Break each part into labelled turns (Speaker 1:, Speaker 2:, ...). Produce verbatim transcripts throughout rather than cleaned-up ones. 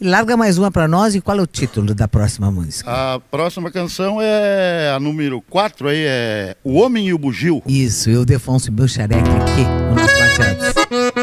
Speaker 1: E larga mais uma para nós, e qual é o título da próxima música?
Speaker 2: A próxima canção é a número quatro, aí é O Homem e o Bugio.
Speaker 1: Isso, eu, Ildefonso, meu xareque aqui no nosso Prateados.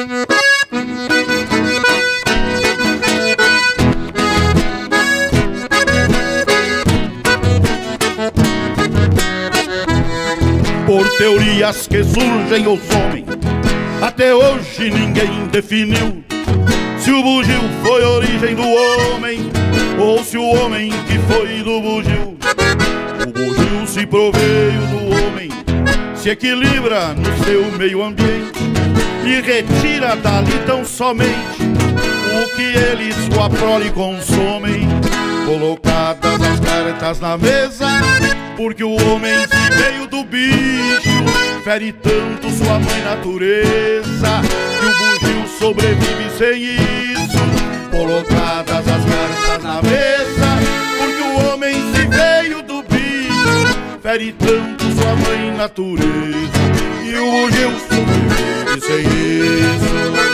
Speaker 2: Por teorias que surgem os homens, até hoje ninguém definiu se o bugio foi a origem do homem ou se o homem que foi do bugio. O bugio se proveio do homem, se equilibra no seu meio ambiente e retira dali tão somente o que eles, sua prole, consomem. Colocadas as cartas na mesa, porque o homem se veio do bicho, fere tanto sua mãe natureza, que o bugio sobrevive sem isso. Colocadas as cartas na mesa, porque o homem se veio do bicho, fere tanto sua mãe natureza, e o bugio sobrevive sem isso.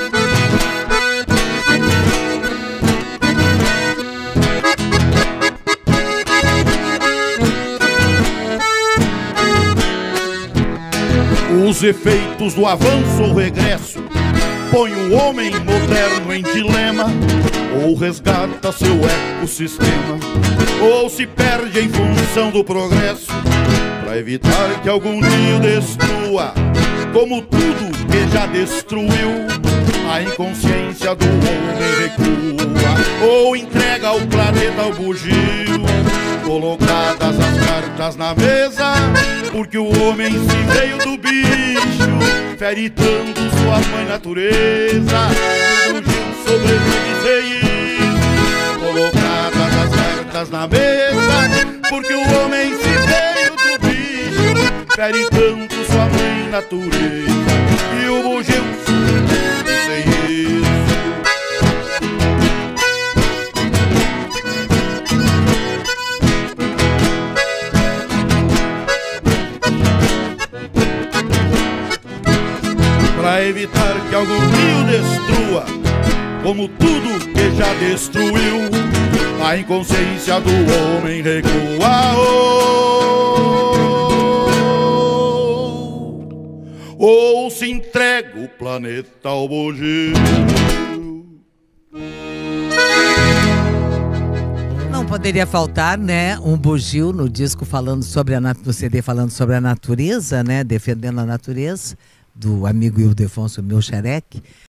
Speaker 2: Os efeitos do avanço ou regresso põe o homem moderno em dilema, ou resgata seu ecossistema, ou se perde em função do progresso, para evitar que algum dia o destrua, como tudo que já destruiu. A inconsciência do homem recua, ou entrega o planeta ao bugio. Colocadas as cartas na mesa, porque o homem se veio do bicho, fere tanto sua mãe natureza, o bugio sobrevive sem isso. Colocadas as cartas na mesa, porque o homem se veio do bicho, fere tanto sua mãe natureza, e o bugio sobrevive sem isso. Para evitar que algum rio destrua, como tudo que já destruiu, a inconsciência do homem recua, ou, ou se entrega o planeta ao bugio.
Speaker 1: Não poderia faltar, né, um bugio no disco falando sobre a no C D falando sobre a natureza, né, defendendo a natureza, do amigo Ildefonso, meu xareque.